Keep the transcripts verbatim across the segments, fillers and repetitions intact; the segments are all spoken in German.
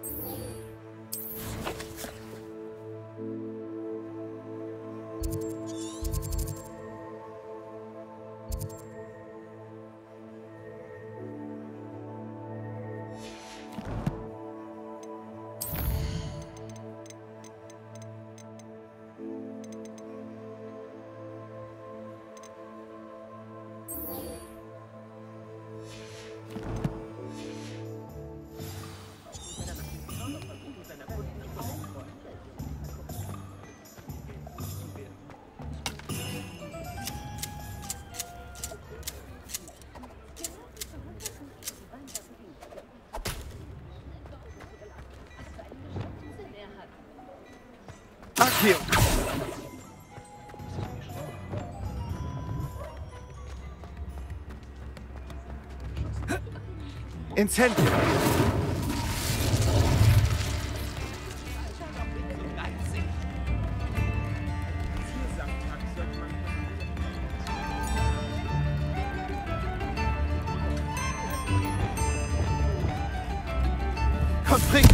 Hier. Incendio. Komm, trink!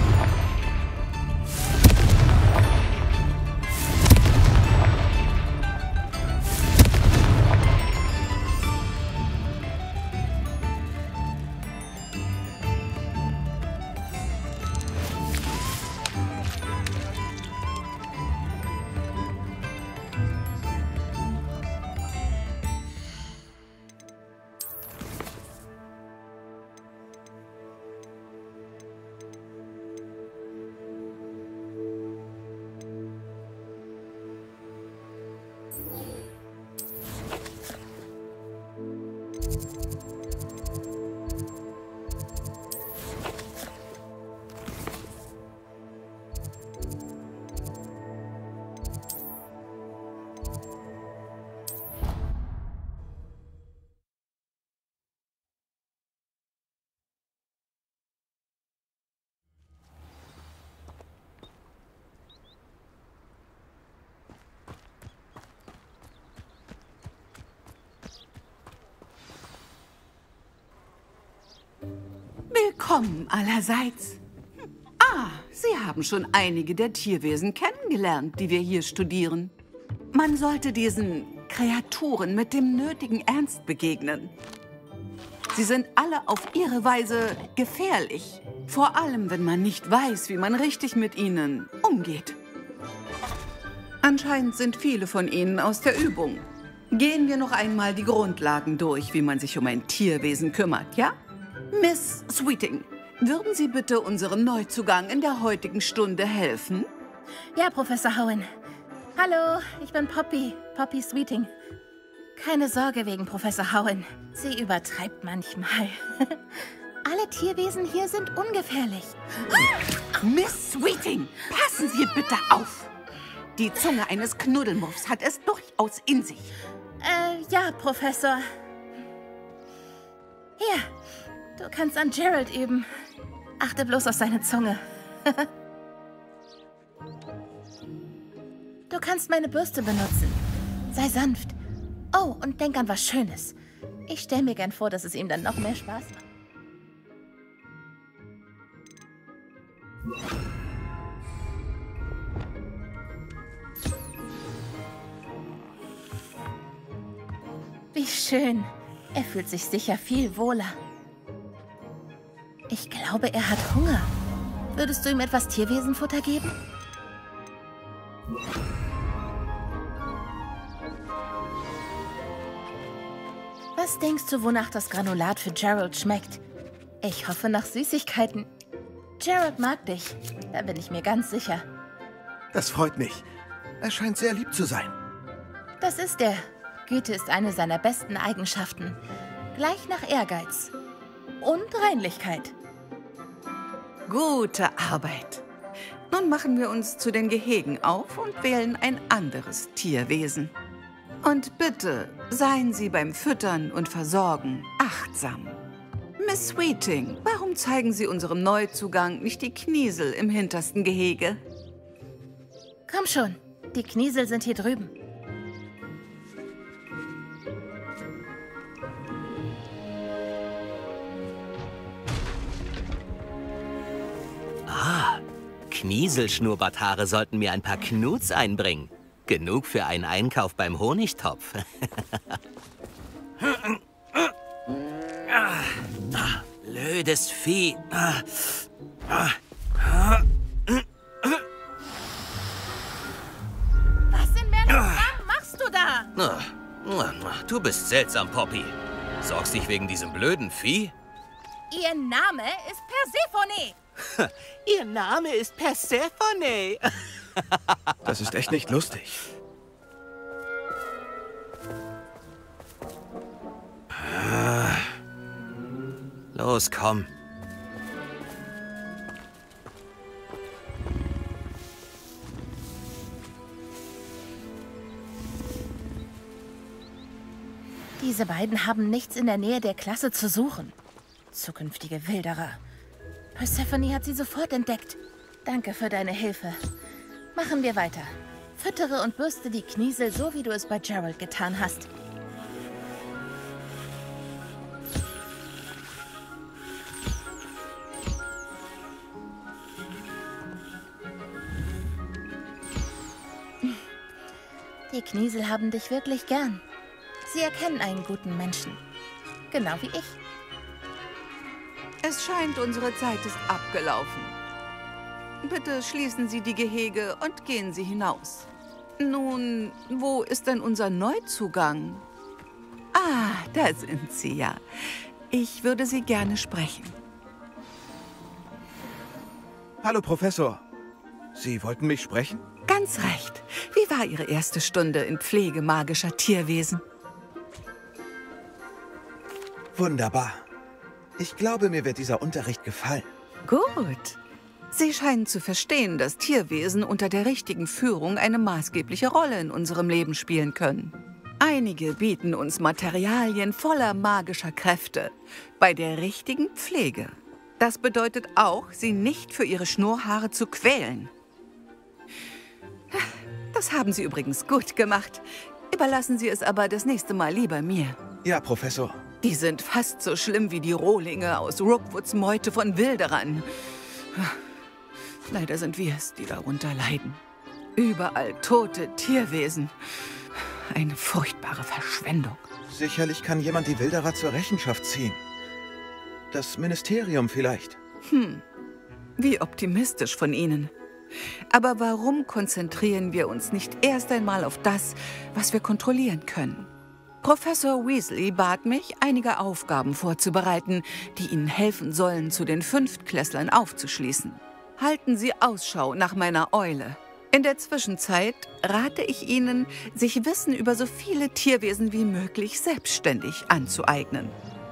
Willkommen allerseits. Ah, Sie haben schon einige der Tierwesen kennengelernt, die wir hier studieren. Man sollte diesen Kreaturen mit dem nötigen Ernst begegnen. Sie sind alle auf ihre Weise gefährlich. Vor allem, wenn man nicht weiß, wie man richtig mit ihnen umgeht. Anscheinend sind viele von ihnen aus der Übung. Gehen wir noch einmal die Grundlagen durch, wie man sich um ein Tierwesen kümmert, ja? Miss Sweeting, würden Sie bitte unserem Neuzugang in der heutigen Stunde helfen? Ja, Professor Howen. Hallo, ich bin Poppy, Poppy Sweeting. Keine Sorge wegen Professor Howen. Sie übertreibt manchmal. Alle Tierwesen hier sind ungefährlich. Miss Sweeting, passen Sie bitte auf. Die Zunge eines Knuddelmuffs hat es durchaus in sich. Äh, ja, Professor. Hier, du kannst an Gerald üben. Achte bloß auf seine Zunge. Du kannst meine Bürste benutzen. Sei sanft. Oh, und denk an was Schönes. Ich stelle mir gern vor, dass es ihm dann noch mehr Spaß macht. Wie schön. Er fühlt sich sicher viel wohler. Ich glaube, er hat Hunger. Würdest du ihm etwas Tierwesenfutter geben? Was denkst du, wonach das Granulat für Gerald schmeckt? Ich hoffe nach Süßigkeiten. Gerald mag dich. Da bin ich mir ganz sicher. Das freut mich. Er scheint sehr lieb zu sein. Das ist er. Güte ist eine seiner besten Eigenschaften. Gleich nach Ehrgeiz. Und Reinlichkeit. Gute Arbeit. Nun machen wir uns zu den Gehegen auf und wählen ein anderes Tierwesen. Und bitte, seien Sie beim Füttern und Versorgen achtsam. Miss Sweeting, warum zeigen Sie unserem Neuzugang nicht die Kniesel im hintersten Gehege? Komm schon, die Kniesel sind hier drüben. Knieselschnurrbarthaare sollten mir ein paar Knuts einbringen. Genug für einen Einkauf beim Honigtopf. ah, blödes Vieh. Ah, ah, ah. Was in Merlins Namen machst du da? Du bist seltsam, Poppy. Sorgst dich wegen diesem blöden Vieh? Ihr Name ist Persephone. Ihr Name ist Persephone. Das ist echt nicht lustig. Los, komm. Diese beiden haben nichts in der Nähe der Klasse zu suchen. Zukünftige Wilderer. Persephone hat sie sofort entdeckt. Danke für deine Hilfe. Machen wir weiter. Füttere und bürste die Kniesel, so wie du es bei Gerald getan hast. Die Kniesel haben dich wirklich gern. Sie erkennen einen guten Menschen. Genau wie ich. Es scheint, unsere Zeit ist abgelaufen. Bitte schließen Sie die Gehege und gehen Sie hinaus. Nun, wo ist denn unser Neuzugang? Ah, da sind Sie ja. Ich würde Sie gerne sprechen. Hallo, Professor. Sie wollten mich sprechen? Ganz recht. Wie war Ihre erste Stunde in Pflege magischer Tierwesen? Wunderbar. Ich glaube, mir wird dieser Unterricht gefallen. Gut. Sie scheinen zu verstehen, dass Tierwesen unter der richtigen Führung eine maßgebliche Rolle in unserem Leben spielen können. Einige bieten uns Materialien voller magischer Kräfte bei der richtigen Pflege. Das bedeutet auch, sie nicht für ihre Schnurrhaare zu quälen. Das haben Sie übrigens gut gemacht. Überlassen Sie es aber das nächste Mal lieber mir. Ja, Professor. Die sind fast so schlimm wie die Rohlinge aus Rookwoods Meute von Wilderern. Leider sind wir es, die darunter leiden. Überall tote Tierwesen. Eine furchtbare Verschwendung. Sicherlich kann jemand die Wilderer zur Rechenschaft ziehen. Das Ministerium vielleicht. Hm, wie optimistisch von Ihnen. Aber warum konzentrieren wir uns nicht erst einmal auf das, was wir kontrollieren können? Professor Weasley bat mich, einige Aufgaben vorzubereiten, die Ihnen helfen sollen, zu den Fünftklässlern aufzuschließen. Halten Sie Ausschau nach meiner Eule. In der Zwischenzeit rate ich Ihnen, sich Wissen über so viele Tierwesen wie möglich selbstständig anzueignen.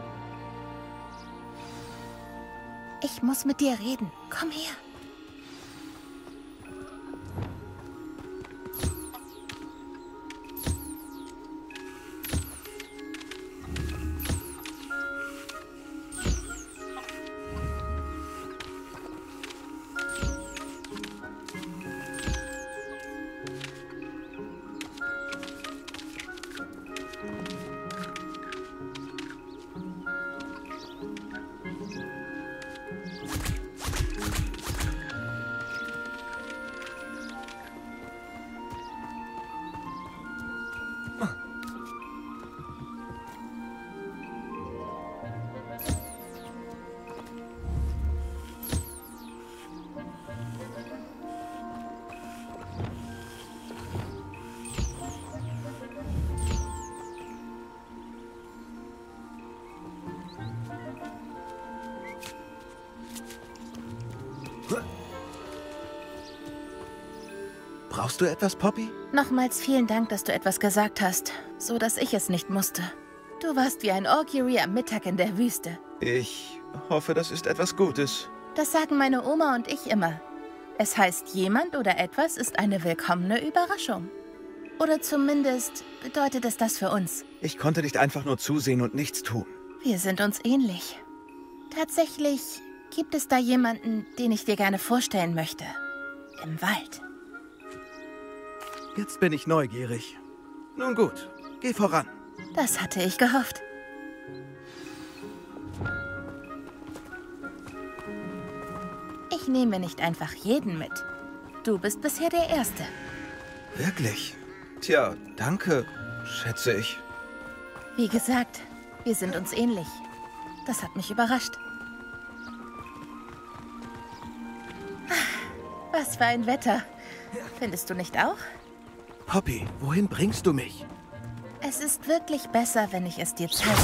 Ich muss mit dir reden. Komm her. Brauchst du etwas, Poppy? Nochmals vielen Dank, dass du etwas gesagt hast, so dass ich es nicht musste. Du warst wie ein Orkiri am Mittag in der Wüste. Ich hoffe, das ist etwas Gutes. Das sagen meine Oma und ich immer. Es heißt, jemand oder etwas ist eine willkommene Überraschung. Oder zumindest bedeutet es das für uns. Ich konnte nicht einfach nur zusehen und nichts tun. Wir sind uns ähnlich. Tatsächlich gibt es da jemanden, den ich dir gerne vorstellen möchte. Im Wald. Jetzt bin ich neugierig. Nun gut, geh voran. Das hatte ich gehofft. Ich nehme nicht einfach jeden mit. Du bist bisher der Erste. Wirklich? Tja, danke, schätze ich. Wie gesagt, wir sind uns ähnlich. Das hat mich überrascht. Was für ein Wetter. Findest du nicht auch? Poppy, wohin bringst du mich? Es ist wirklich besser, wenn ich es dir zeige.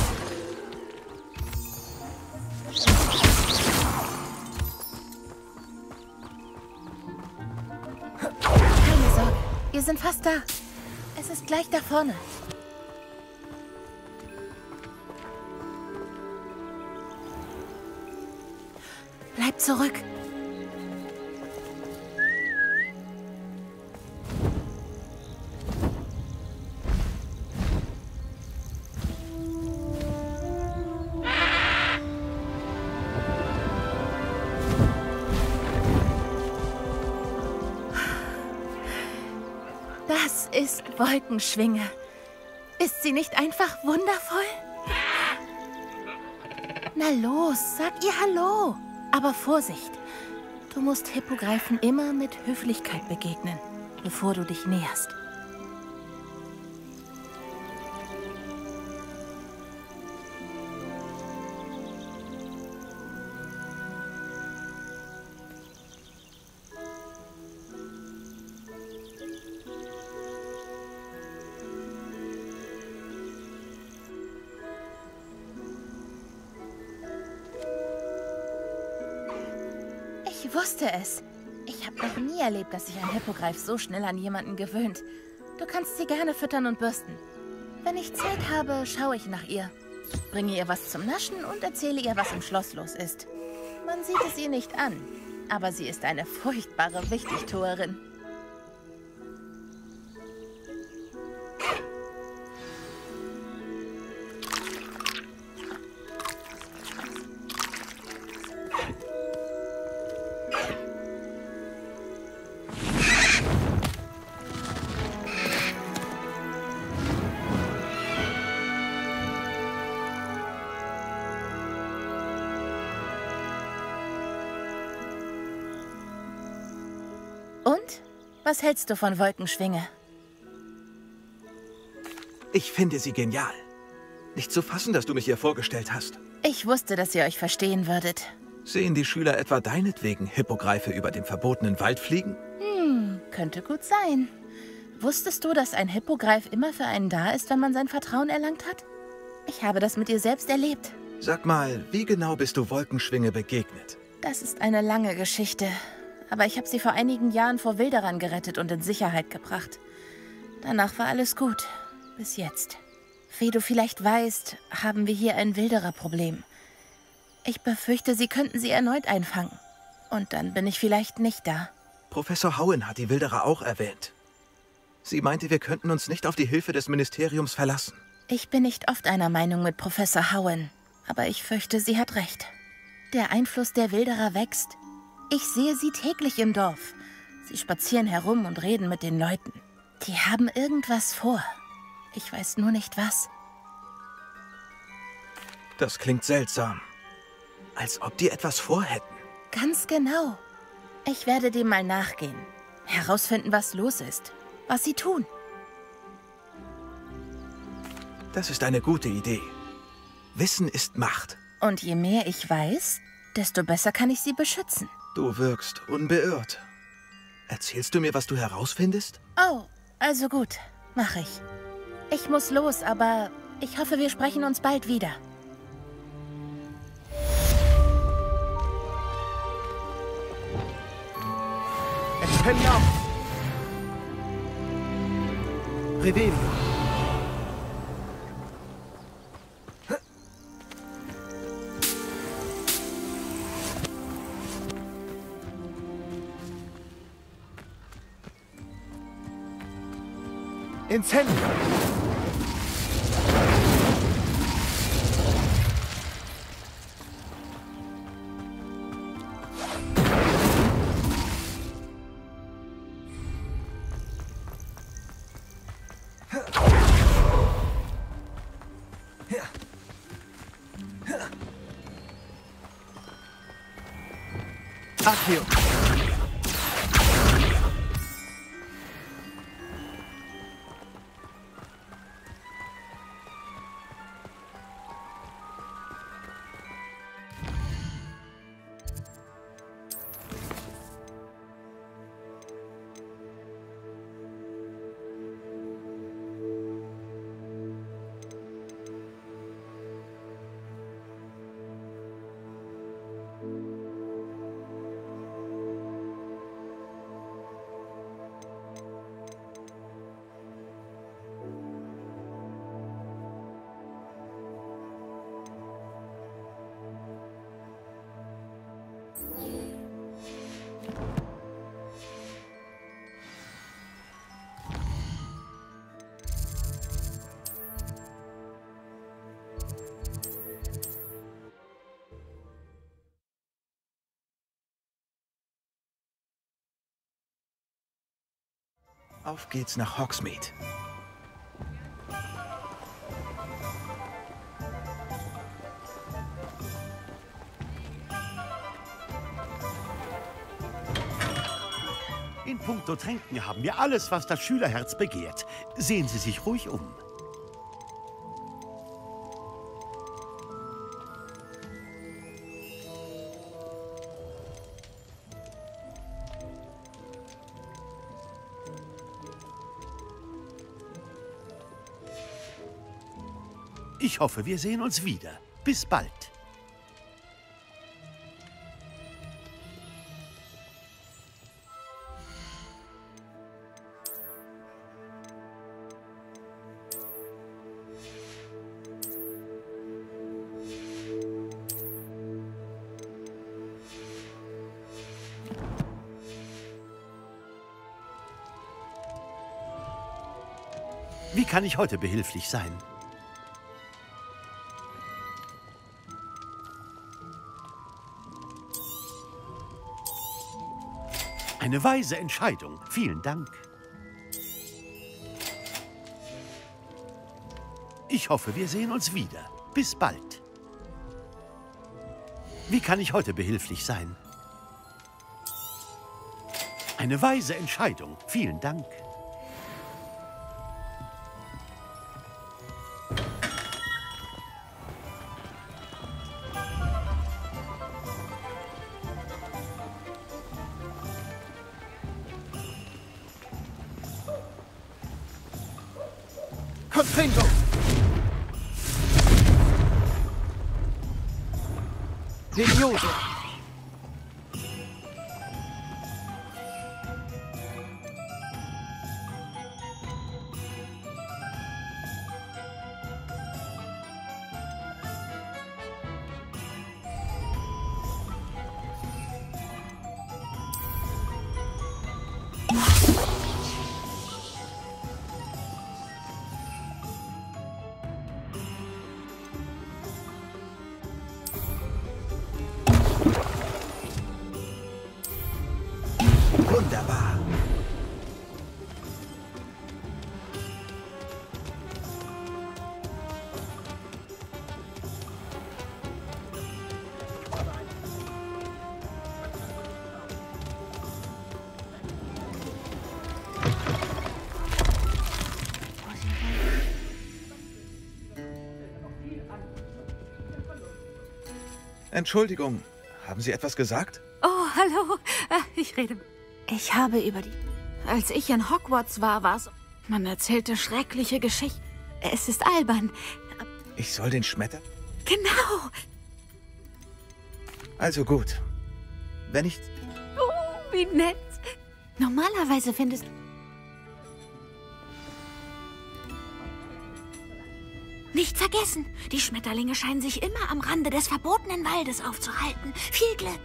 Keine Sorge, wir sind fast da. Es ist gleich da vorne. Bleib zurück. Das ist Wolkenschwinge. Ist sie nicht einfach wundervoll? Na los, sag ihr Hallo. Aber Vorsicht, du musst Hippogreifen immer mit Höflichkeit begegnen, bevor du dich näherst. Ich wusste es. Ich habe noch nie erlebt, dass sich ein Hippogreif so schnell an jemanden gewöhnt. Du kannst sie gerne füttern und bürsten. Wenn ich Zeit habe, schaue ich nach ihr. Bringe ihr was zum Naschen und erzähle ihr, was im Schloss los ist. Man sieht es ihr nicht an, aber sie ist eine furchtbare Wichtigtuerin. Und? Was hältst du von Wolkenschwinge? Ich finde sie genial. Nicht zu fassen, dass du mich ihr vorgestellt hast. Ich wusste, dass ihr euch verstehen würdet. Sehen die Schüler etwa deinetwegen Hippogreife über den verbotenen Wald fliegen? Hm, könnte gut sein. Wusstest du, dass ein Hippogreif immer für einen da ist, wenn man sein Vertrauen erlangt hat? Ich habe das mit ihr selbst erlebt. Sag mal, wie genau bist du Wolkenschwinge begegnet? Das ist eine lange Geschichte. Aber ich habe sie vor einigen Jahren vor Wilderern gerettet und in Sicherheit gebracht. Danach war alles gut. Bis jetzt. Wie du vielleicht weißt, haben wir hier ein Wildererproblem. Ich befürchte, sie könnten sie erneut einfangen. Und dann bin ich vielleicht nicht da. Professor Howen hat die Wilderer auch erwähnt. Sie meinte, wir könnten uns nicht auf die Hilfe des Ministeriums verlassen. Ich bin nicht oft einer Meinung mit Professor Howen, aber ich fürchte, sie hat recht. Der Einfluss der Wilderer wächst. Ich sehe sie täglich im Dorf. Sie spazieren herum und reden mit den Leuten. Die haben irgendwas vor. Ich weiß nur nicht was. Das klingt seltsam. Als ob die etwas vorhätten. Ganz genau. Ich werde dem mal nachgehen. Herausfinden, was los ist. Was sie tun. Das ist eine gute Idee. Wissen ist Macht. Und je mehr ich weiß, desto besser kann ich sie beschützen. Du wirkst unbeirrt. Erzählst du mir, was du herausfindest? Oh, also gut. Mach ich. Ich muss los, aber ich hoffe, wir sprechen uns bald wieder. Expelliarmus! Revelio! Incendio! Accio. Auf geht's nach Hogsmeade. In puncto Tränken haben wir alles, was das Schülerherz begehrt. Sehen Sie sich ruhig um. Ich hoffe, wir sehen uns wieder. Bis bald. Wie kann ich heute behilflich sein? Eine weise Entscheidung. Vielen Dank. Ich hoffe, wir sehen uns wieder. Bis bald. Wie kann ich heute behilflich sein? Eine weise Entscheidung. Vielen Dank. Confringo! Levioso! Wunderbar. Entschuldigung, haben Sie etwas gesagt? Oh, hallo. Ich rede... Ich habe über die... Als ich in Hogwarts war, war es... Man erzählte schreckliche Geschichten. Es ist albern. Ich soll den Schmetter... Genau. Also gut. Wenn ich... Oh, wie nett. Normalerweise findest... Nicht vergessen, die Schmetterlinge scheinen sich immer am Rande des verbotenen Waldes aufzuhalten. Viel Glück.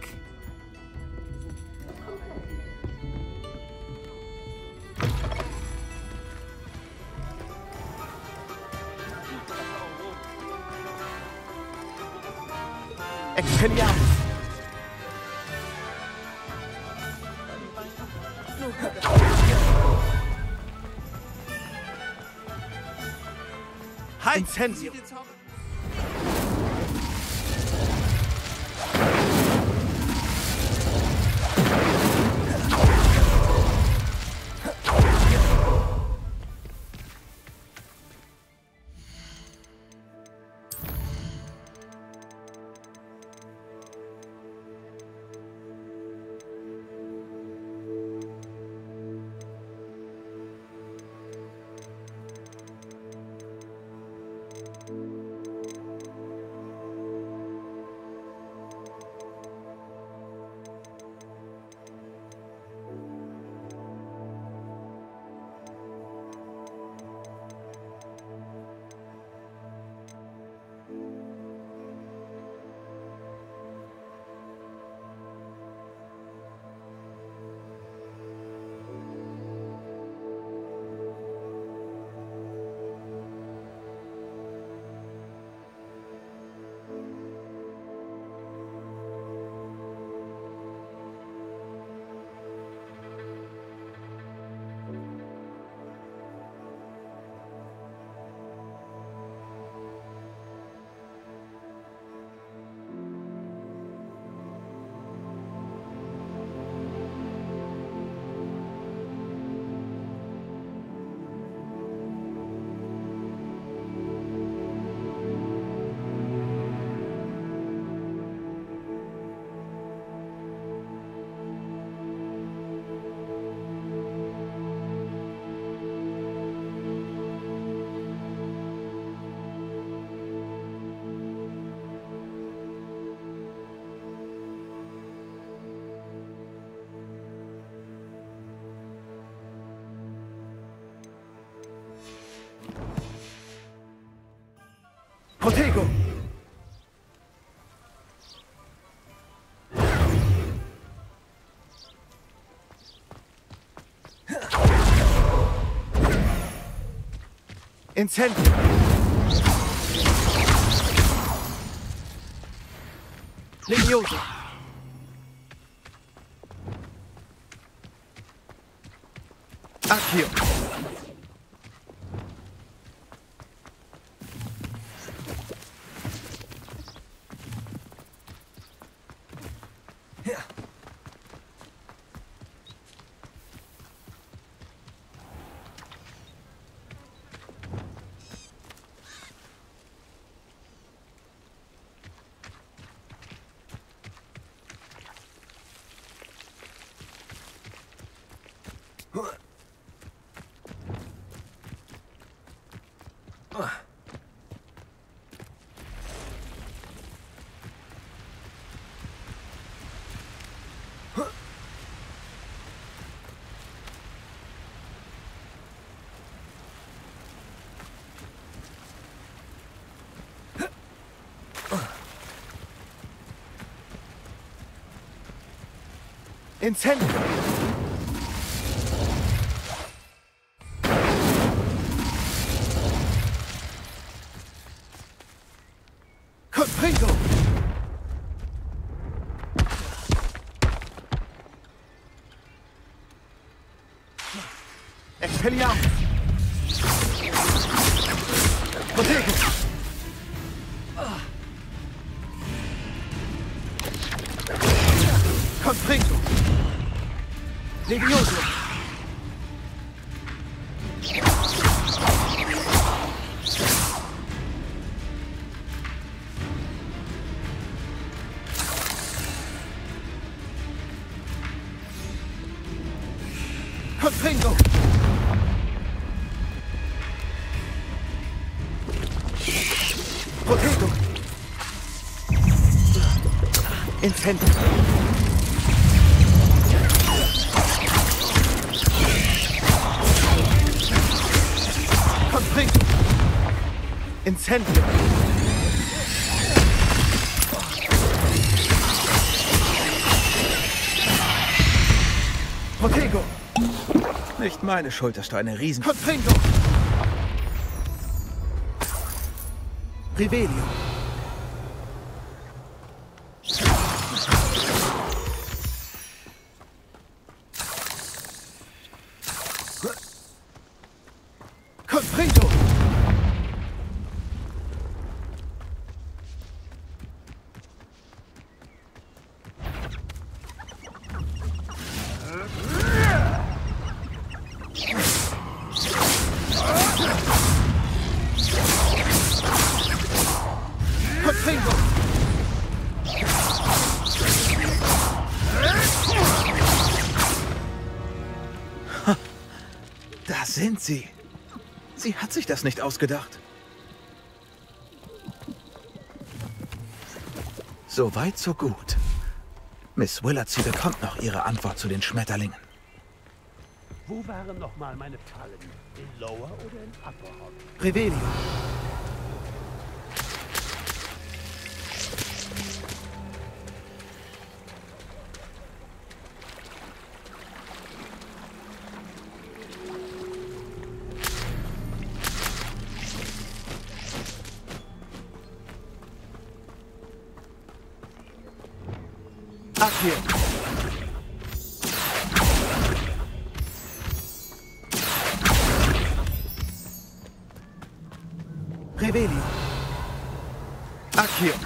Expelliarmus! Incensio! Protego! Incendio! Levioso! Accio! Incendio! Comprendo! Expelliarmus! Protego! Comprendo! Levioso! Comprendo! Protego! Incendio! Incendio! Protego! Nicht meine Schuld, dass du eine Riesen... Comprendo! Revelio! Comprendo! Comprendo! Da sind sie. Sie hat sich das nicht ausgedacht. So weit, so gut. Miss Willard, sie bekommt noch ihre Antwort zu den Schmetterlingen. Wo waren nochmal meine Fallen? In Lower oder in Upper Hall? Revelio! Accio! Revelio! Accio!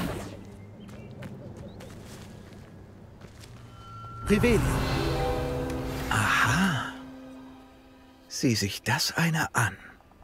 Revelio! Aha. Sieh sich das einer an.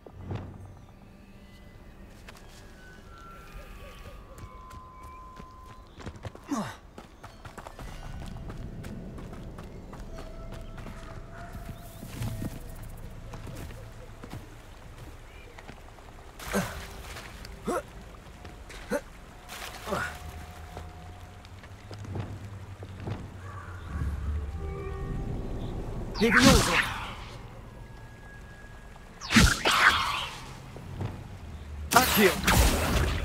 Levioso! Accio!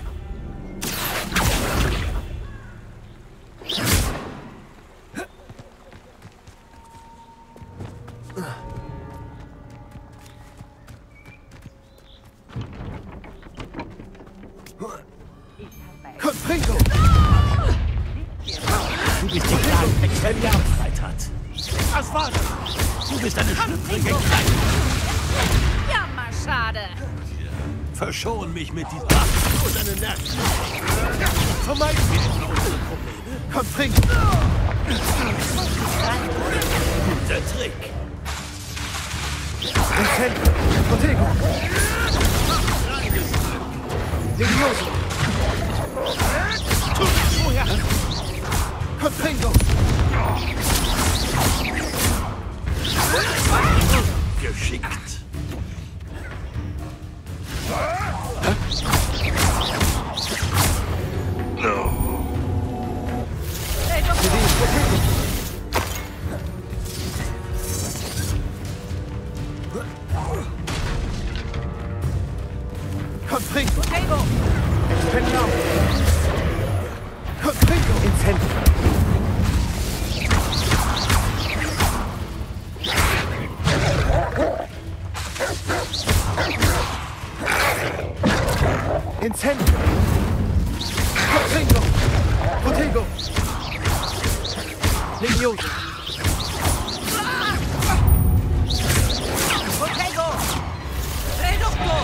Expelliarmus hat. Was war das? Du bist eine schlüpfrige Kleine. Jammer, schade. Verschon mich mit diesem Waffen und deinen Nerven. Vermeiden wir etwa unsere Probleme. Komm, trink! Guter Trick. Incendio! Protego! Levioso! Confringo! Geschickt. Confringo! Expelliarmus! Confringo! Incendio! Incendio! Confringo! Protego! Levioso! Protego! Reducto!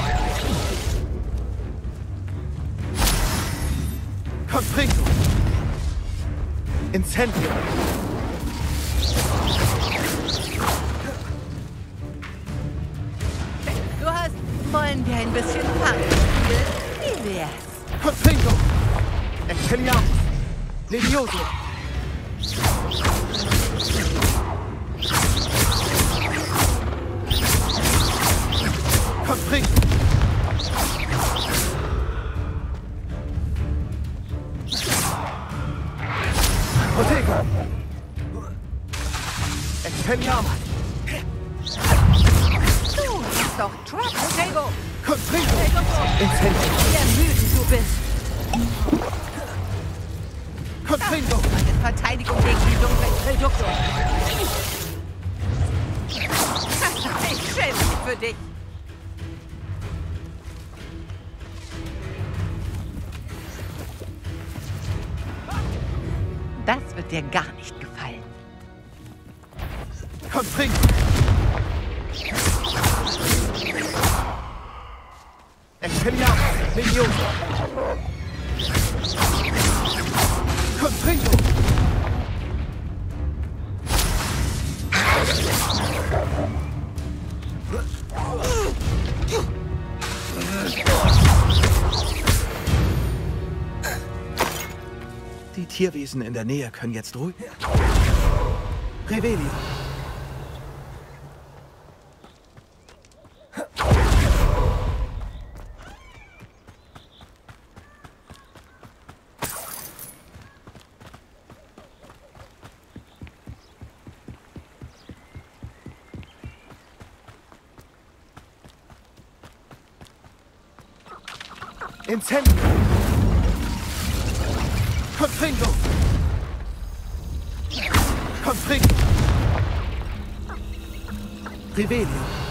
Confringo! Incendio! Du hast... Wollen wir ein bisschen Fang spielen? Wie wär's? Confringo! Expelliarmus! Levioso! Confringo! Protego! Expelliarmus! Du hast doch Trap, Protego! Confringo! Reducto! Incendio! Wie ermüdend du bist! Confringo! Meine Verteidigung gegen die dunklen Reducto! Ich schäme mich für dich! Das wird dir gar nicht gefallen. Confringo! Expelliarmus! Levioso! Confringo! Die Tierwesen in der Nähe können jetzt ruhig... Revelio! Incendio! Confringo! Confringo! Revelio!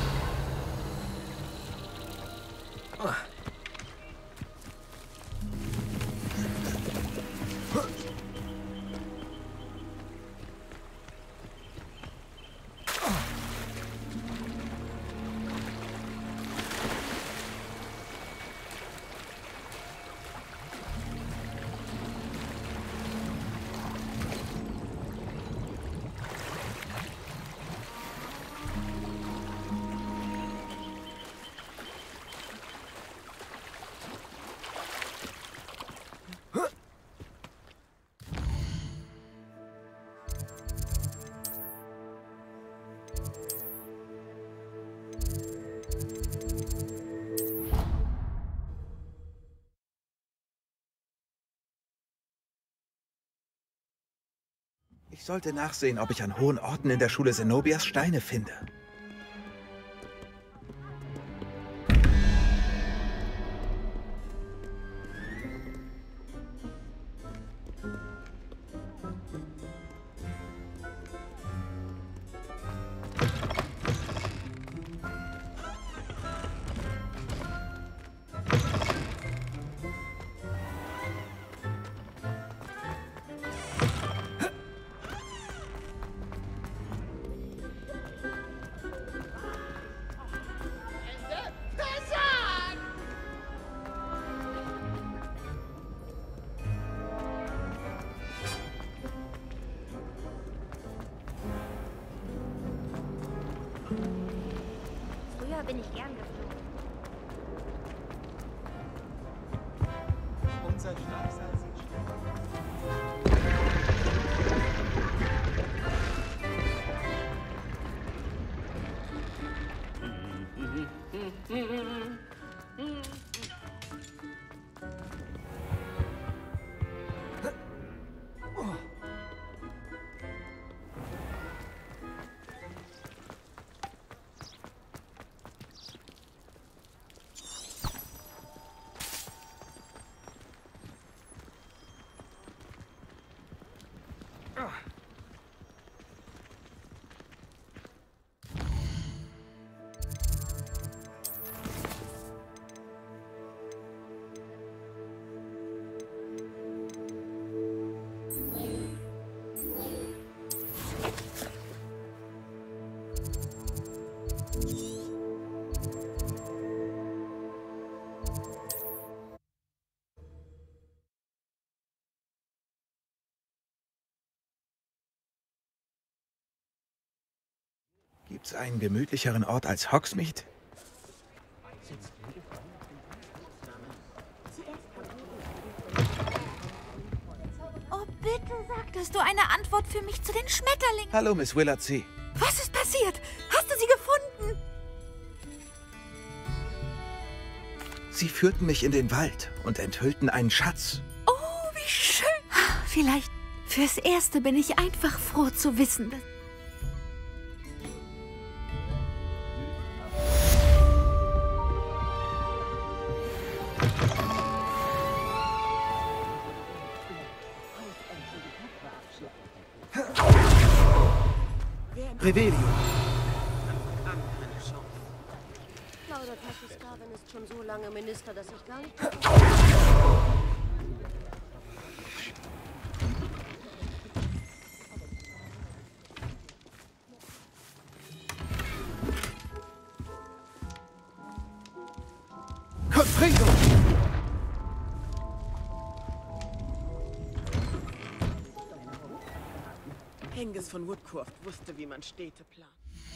Ich sollte nachsehen, ob ich an hohen Orten in der Schule Zenobias Steine finde. Früher bin ich gern geflogen. Unser Schlafsaal sieht Gibt's einen gemütlicheren Ort als Hogsmeade? Oh, bitte sag, dass du eine Antwort für mich zu den Schmetterlingen... Hallo, Miss Willard C. Was ist passiert? Hast du sie gefunden? Sie führten mich in den Wald und enthüllten einen Schatz. Oh, wie schön. Vielleicht fürs Erste bin ich einfach froh zu wissen, dass... Revelio. Lauder Taschiskaven ist schon so lange Minister, dass ich gar nicht... Confringo! Hengist von Woodcroft wusste, wie man Städte plant.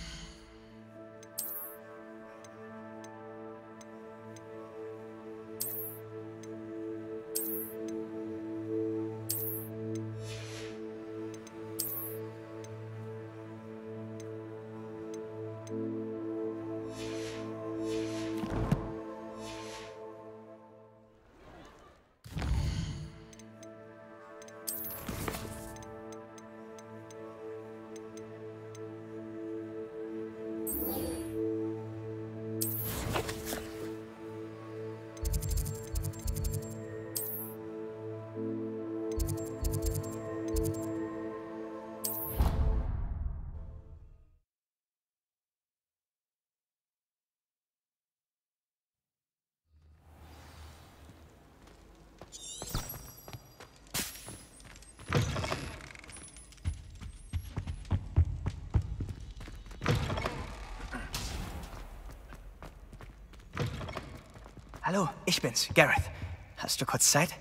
Hallo, ich bin's, Gareth. Hast du kurz Zeit?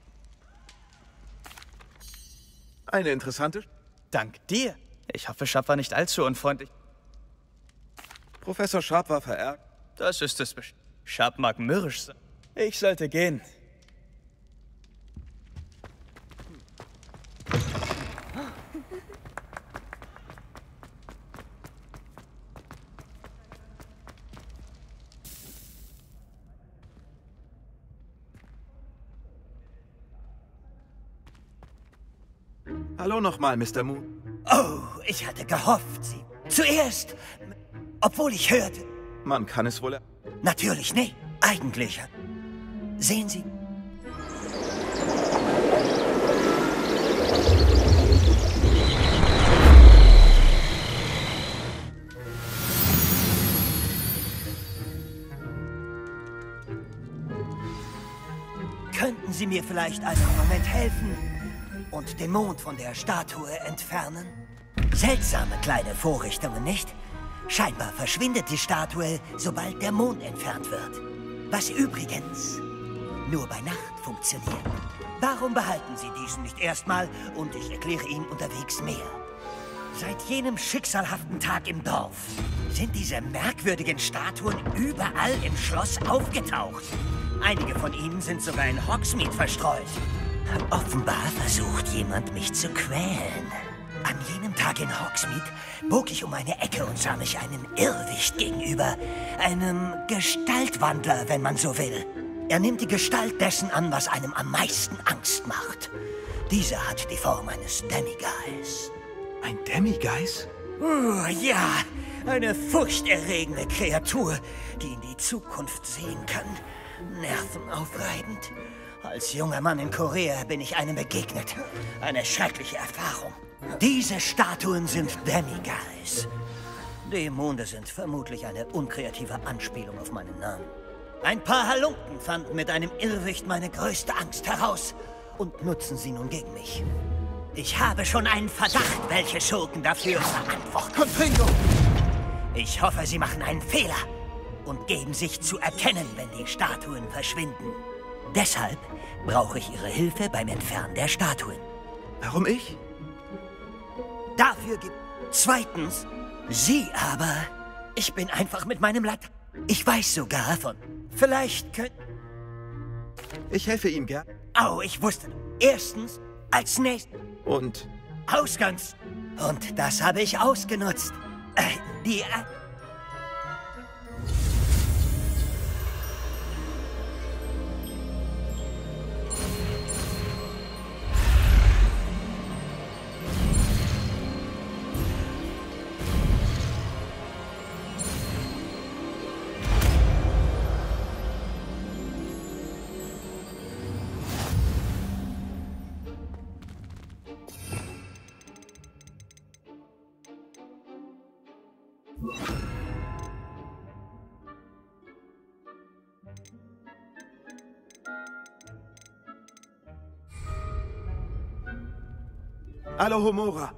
Eine interessante... Dank dir. Ich hoffe, Sharp war nicht allzu unfreundlich. Professor Sharp war verärgert. Das ist es bestimmt. Sharp mag mürrisch sein. Ich sollte gehen. Hallo nochmal, Mister Moon. Oh, ich hatte gehofft, Sie... Zuerst, obwohl ich hörte... Man kann es wohl... Natürlich, nee, eigentlich. Sehen Sie... Könnten Sie mir vielleicht einen Moment helfen und den Mond von der Statue entfernen? Seltsame kleine Vorrichtungen, nicht? Scheinbar verschwindet die Statue, sobald der Mond entfernt wird. Was übrigens nur bei Nacht funktioniert. Warum behalten Sie diesen nicht erstmal und ich erkläre Ihnen unterwegs mehr? Seit jenem schicksalhaften Tag im Dorf sind diese merkwürdigen Statuen überall im Schloss aufgetaucht. Einige von ihnen sind sogar in Hogsmeade verstreut. Offenbar versucht jemand, mich zu quälen. An jenem Tag in Hogsmeade bog ich um eine Ecke und sah mich einem Irrwicht gegenüber. Einem Gestaltwandler, wenn man so will. Er nimmt die Gestalt dessen an, was einem am meisten Angst macht. Dieser hat die Form eines Demiguise. Ein Demiguise? Oh, ja, eine furchterregende Kreatur, die in die Zukunft sehen kann. Nervenaufreibend. Als junger Mann in Korea bin ich einem begegnet. Eine schreckliche Erfahrung. Diese Statuen sind Demiguise. Die Monde sind vermutlich eine unkreative Anspielung auf meinen Namen. Ein paar Halunken fanden mit einem Irrwicht meine größte Angst heraus und nutzen sie nun gegen mich. Ich habe schon einen Verdacht, welche Schurken dafür verantwortlich sind. Confringo! Ich hoffe, sie machen einen Fehler und geben sich zu erkennen, wenn die Statuen verschwinden. Deshalb brauche ich Ihre Hilfe beim Entfernen der Statuen. Warum ich? Dafür gibt... Zweitens, Sie aber... Ich bin einfach mit meinem Lat... Ich weiß sogar von... Vielleicht könnt... Ich helfe ihm gern. Oh, ich wusste... Erstens, als nächstes... Und? Ausgangs... Und das habe ich ausgenutzt. Äh, die... Äh, Alohomora.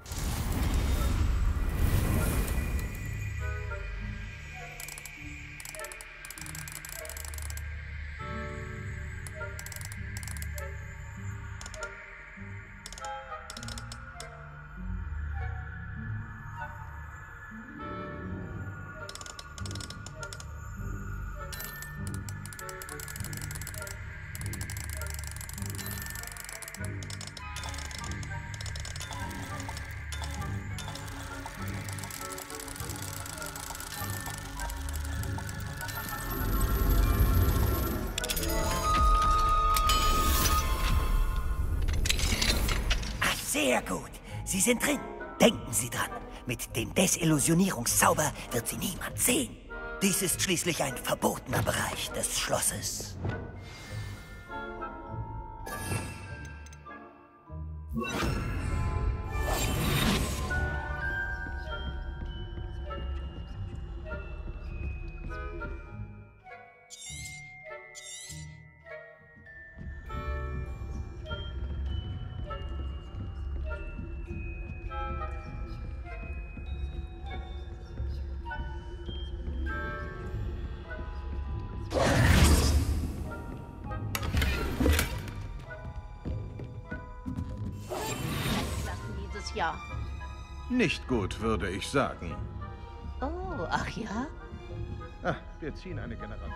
Sehr gut. Sie sind drin. Denken Sie dran. Mit dem Desillusionierungszauber wird Sie niemand sehen. Dies ist schließlich ein verbotener Bereich des Schlosses. Ja. Nicht gut, würde ich sagen. Oh, ach ja? Ach, wir ziehen eine Generation.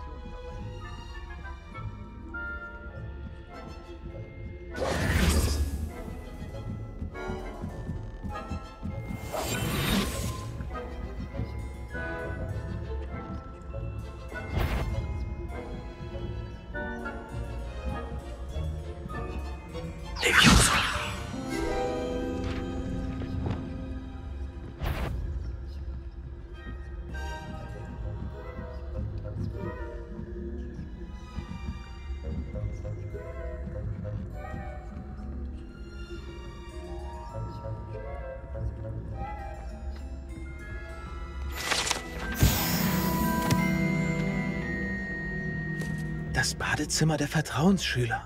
Das Badezimmer der Vertrauensschüler.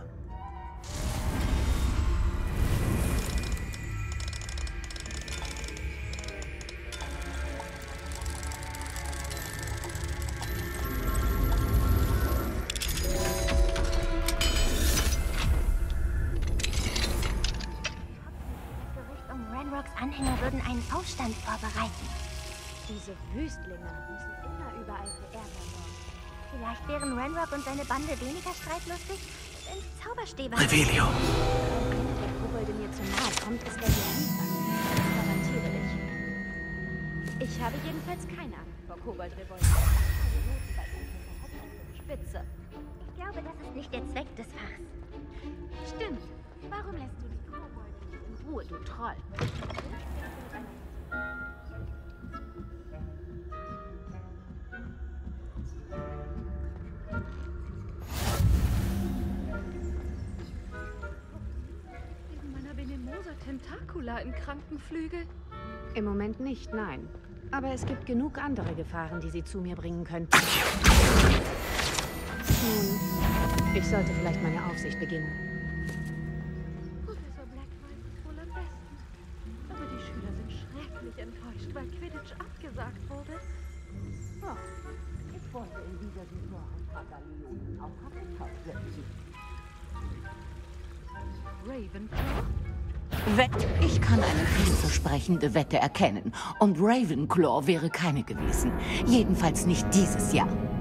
Gerücht um Ranrocks Anhänger würden einen Aufstand vorbereiten. Diese Wüstlinge müssen immer überall für Ärger sorgen. Vielleicht wären Ranrock und seine Bande weniger streitlustig, wenn sie Zauberstäbe... Revelio! Wenn einer der Kobolde mir zu nahe kommt, ist er mir anfangen. Das garantiere ich. Ich habe jedenfalls keine Angst vor Kobold-Revolver. Spitze. Ich glaube, das ist nicht der Zweck des Fachs. Stimmt. Warum lässt du die Kobolde nicht in Ruhe, du Troll? Wegen meiner Venemosa Tentacula im Krankenflügel? Im Moment nicht, nein. Aber es gibt genug andere Gefahren, die sie zu mir bringen könnten. Nun, ich sollte vielleicht meine Aufsicht beginnen. Professor Black weiß es wohl am besten. Aber die Schüler sind schrecklich enttäuscht, weil Quidditch abgesagt wurde. Oh, ich wollte in dieser Saison ein paar Gallionen auf Hufflepuff setzen. Ravenclaw? Wette, ich kann eine vielversprechende Wette erkennen. Und Ravenclaw wäre keine gewesen. Jedenfalls nicht dieses Jahr.